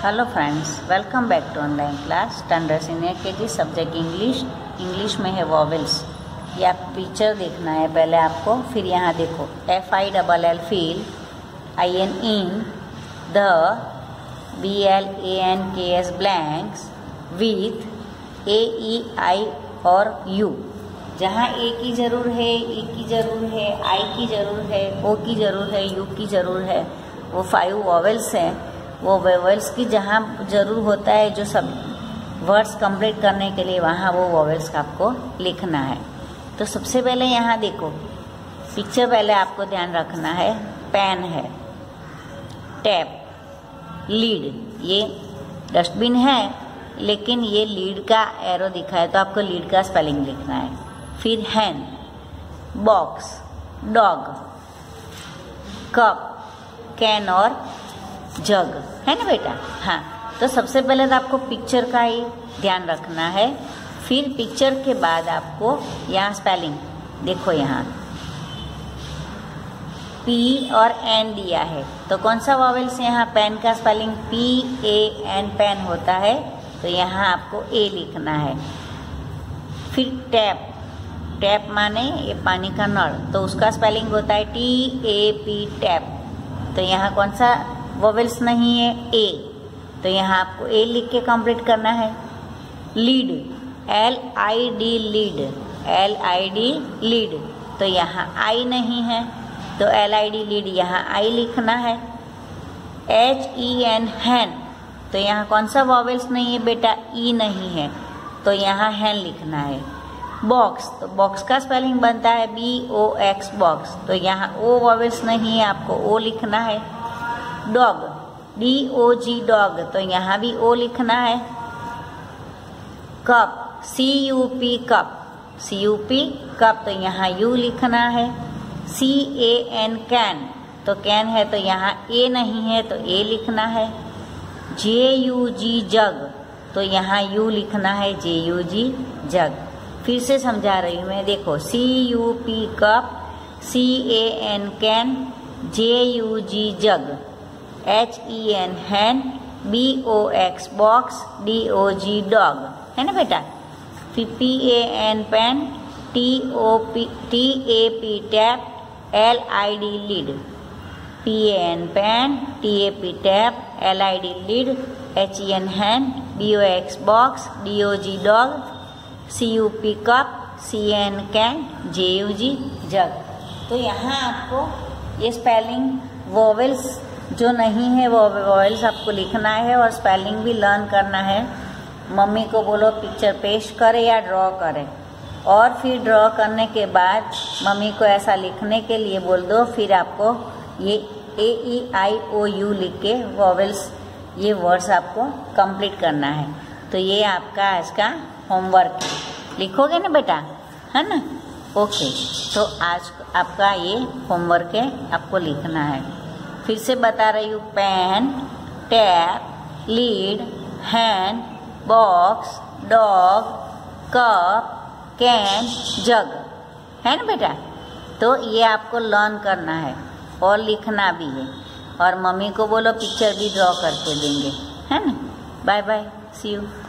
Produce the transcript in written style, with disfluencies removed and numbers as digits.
Hello friends, welcome back to online class standard senior KG subject English में है vowels. ये आप picture देखना है पहले आपको, फिर यहाँ देखो FILL fill, IN in, the, BLANKS blanks, with, AEI और U। जहाँ A की ज़रूर है, E की ज़रूर है, I की ज़रूर है, O की ज़रूर है, U की ज़रूर है, वो 5 वॉवेल्स हैं। वो वॉवेल्स की जहाँ ज़रूर होता है जो सब वर्ड्स कंप्लीट करने के लिए, वहाँ वो वॉवेल्स का आपको लिखना है। तो सबसे पहले यहाँ देखो पिक्चर, पहले आपको ध्यान रखना है। पेन है, टैप, लीड, ये डस्टबिन है लेकिन ये लीड का एरो दिखा है तो आपको लीड का स्पेलिंग लिखना है। फिर hen, box, dog, cup, can और जग, है ना बेटा। हाँ, तो सबसे पहले तो आपको पिक्चर का ही ध्यान रखना है। फिर पिक्चर के बाद आपको यहाँ स्पेलिंग देखो, यहाँ P और N दिया है तो कौन सा वॉवेल से यहाँ पेन का स्पेलिंग PAN पेन होता है, तो यहाँ आपको A लिखना है। फिर टैप, टैप माने ये पानी का नल, तो उसका स्पेलिंग होता है TAP टैप, तो यहाँ कौन सा वॉवेल्स नहीं है, A, तो यहाँ आपको A लिख के कंप्लीट करना है। Lid, LID lid, LID lid, तो यहाँ I नहीं है तो LID लीड, यहाँ I लिखना है। HEN हैन, तो यहाँ कौन सा वॉवेल्स नहीं है बेटा, E नहीं है तो यहाँ हैन लिखना है। बॉक्स, तो बॉक्स का स्पेलिंग बनता है BOX बॉक्स, तो यहाँ O वॉवेल्स नहीं है, आपको O लिखना है। डॉग, DOG डॉग, तो यहाँ भी O लिखना है। Cup, CUP cup, CUP cup, तो यहाँ U लिखना है। CAN कैन, तो कैन है तो यहाँ A नहीं है तो A लिखना है। JUG जग, तो यहाँ U लिखना है, JUG जग। फिर से समझा रही हूँ मैं, देखो CUP cup, CAN can, JUG jug, HEN hen, BOX box, DOG dog, है ना बेटा। फिर PAN pan, TAP tap, LID lid, PAN pan, TAP tap, LID lid, HEN hen, BOX box, DOG dog, CUP cup, CAN can, JUG jug. तो यहाँ आपको ये spelling vowels जो नहीं है वो वॉवेल्स आपको लिखना है और स्पेलिंग भी लर्न करना है। मम्मी को बोलो पिक्चर पेश करे या ड्रॉ करे, और फिर ड्रॉ करने के बाद मम्मी को ऐसा लिखने के लिए बोल दो। फिर आपको ये AEIOU लिख के वॉवेल्स, ये वर्ड्स आपको कंप्लीट करना है। तो ये आपका आज का होमवर्क है, लिखोगे ना बेटा, है ना। ओके, तो आज आपका ये होमवर्क है, आपको लिखना है। फिर से बता रही हूँ, pan, tap, lid, hen, box, dog, cup, can, jug, है ना बेटा। तो ये आपको लर्न करना है और लिखना भी है, और मम्मी को बोलो पिक्चर भी ड्रॉ करके देंगे, है ना। Bye bye, see you.